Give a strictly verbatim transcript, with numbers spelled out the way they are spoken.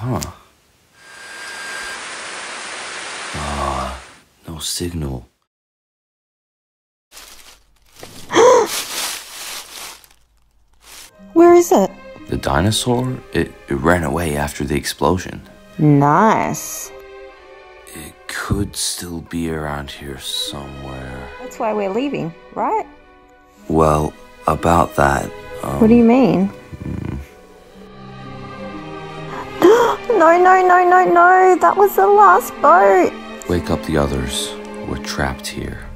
Huh. Ah, no signal. Where is it? The dinosaur? It, it ran away after the explosion. Nice. It could still be around here somewhere. That's why we're leaving, right? Well, about that, um... What do you mean? Mm. No, no, no, no, no! That was the last boat! Wake up the others. We're trapped here.